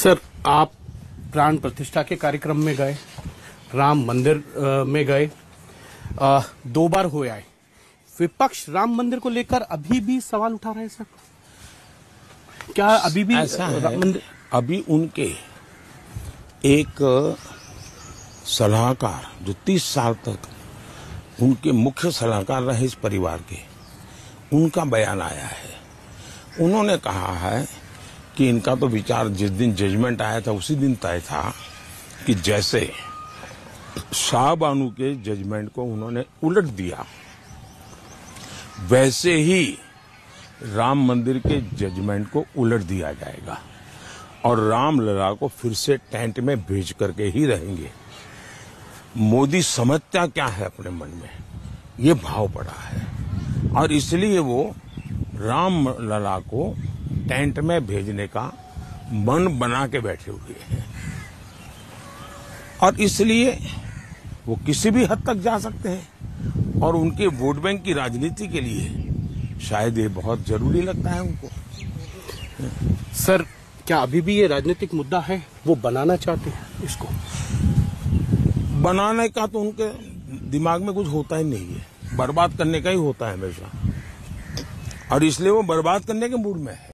Sir, आप प्राण प्रतिष्ठा के कार्यक्रम में गए, राम मंदिर में गए, 2 बार हो आए। विपक्ष राम मंदिर को लेकर अभी भी सवाल उठा रहे हैं सर। क्या अभी भी ऐसा है? अभी उनके एक सलाहकार जो 30 साल तक उनके मुख्य सलाहकार रहे इस परिवार के, उनका बयान आया है। उन्होंने कहा है कि इनका तो विचार जिस दिन जजमेंट आया था उसी दिन तय था कि जैसे शाहबानू के जजमेंट को उन्होंने उलट दिया, वैसे ही राम मंदिर के जजमेंट को उलट दिया जाएगा और रामलला को फिर से टेंट में भेज करके ही रहेंगे। मोदी समझता क्या है अपने मन में, ये भाव पड़ा है और इसलिए वो रामलला को टेंट में भेजने का मन बना के बैठे हुए हैं और इसलिए वो किसी भी हद तक जा सकते हैं और उनके वोट बैंक की राजनीति के लिए शायद ये बहुत जरूरी लगता है उनको। सर, क्या अभी भी ये राजनीतिक मुद्दा है? वो बनाना चाहते हैं इसको? बनाने का तो उनके दिमाग में कुछ होता ही नहीं है, बर्बाद करने का ही होता है हमेशा और इसलिए वो बर्बाद करने के मूड में है।